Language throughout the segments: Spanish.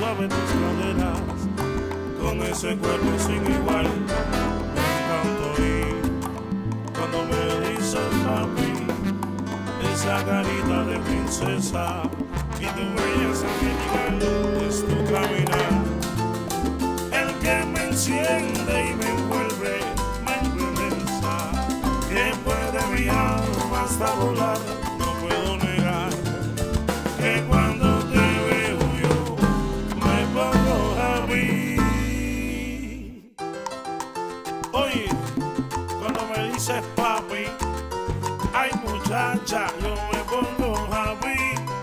suave tus caderas, con ese cuerpo sin igual. Me encanta oír cuando me dices papi, esa carita de princesa y tu belleza angelical es tu caminar, el que me enciende y me envuelve, me embeleza, que puede mi alma hasta volar. No puedo negar que cuando te veo yo me pongo happy. Oye, cuando me dices papi, ay muchacha, yo me pongo happy.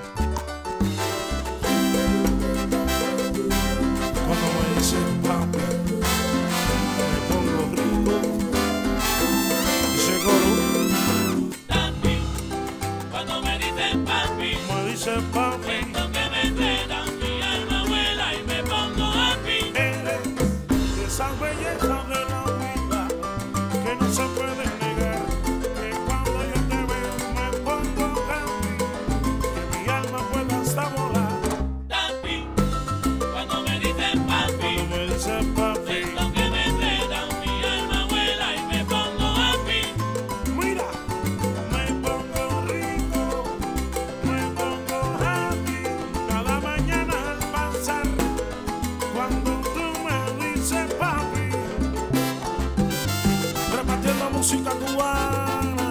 Cuando me dices papi, me pongo rico. Dice coro. Papi, cuando me dicen papi, Me dices papi, siento que me enredan, mi alma vuela y me pongo happy. eres de esas bellezas de la vida que no se pueden negar. Que cuando yo te veo me pongo happy, que mi alma pueda hasta volar. Papi, cuando me dicen papi, Cuando me dices papi, siento que me enredan, mi alma vuela y me pongo happy. mira, me pongo rico, me pongo happy. Cada mañana al pasar, cuando tú me dices papi, repartiendo música cubana,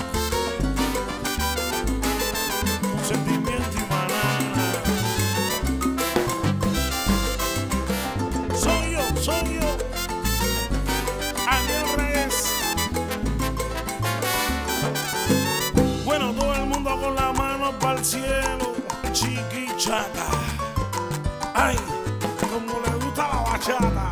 con sentimiento y manana. Soy yo, Ariel Reyes. Bueno, todo el mundo con la mano para el cielo, chiquichaca. Ay, como le gusta la bachata.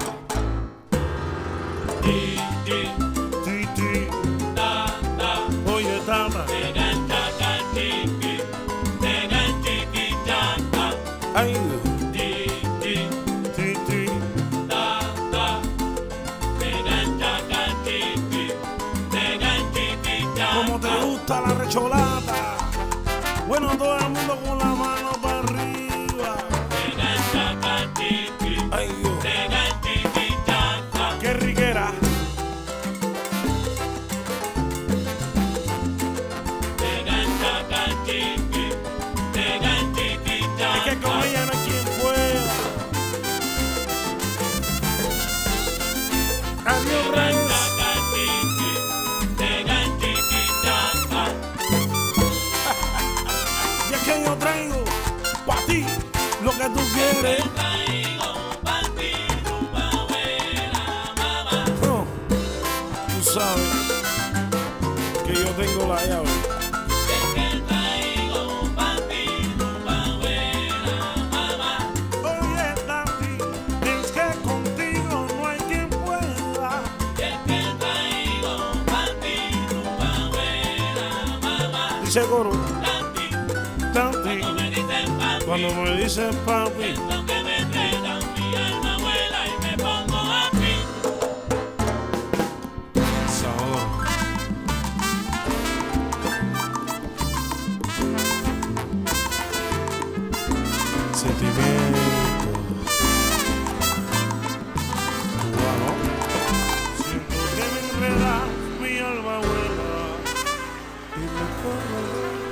Ti, ti, Titi, ta, ta, oye, tata. pega el chaca, chiqui, pega el chiqui, chaca. Ay, Ti, ti, Titi, ta, ta, pega el chaca, chiqui, pega el chiqui, como te chaca. gusta la recholata. Bueno, todo el mundo con la mano para arriba. Pega el chaca, chiqui, Ay, Dios, pega el chiqui, chaca. qué riquera. Pega el chaca, chiqui, pega el chiqui, Es que con chaca. ella no hay quien pueda. Adiós, Pega el Reyes. chaca, chiqui, pega el chiqui, chaca. Y es que yo traigo para ti lo que tú quieres. Traigo pa' ti, rumba buena, mamá. Oh, tú sabes que yo tengo la llave. Es que traigo pa' ti, rumba buena, mamá. Oye, Tati, es que contigo no hay quien pueda. Es que traigo pa' ti, rumba buena, mamá. Dice coro, Tati, Tati, cuando me dicen papi, cuando me dices papi. siento que me enredan, mi alma vuela y me pongo happy. Sabor. Sentimiento cubano. Siento que me enreda, mi alma vuela y me pongo.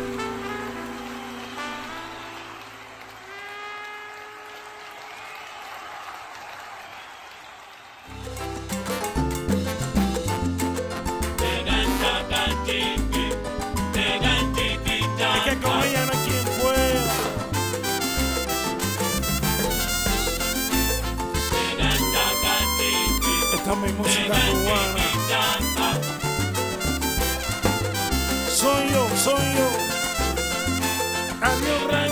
Pega el chaca, chiqui, pega el chiqui, Es que chaca. con ella no hay quien pueda. Pega el chaca, chiqui, Esta es mi música pega el cubana. chiqui, chaca. Soy yo. Adiós, Rey.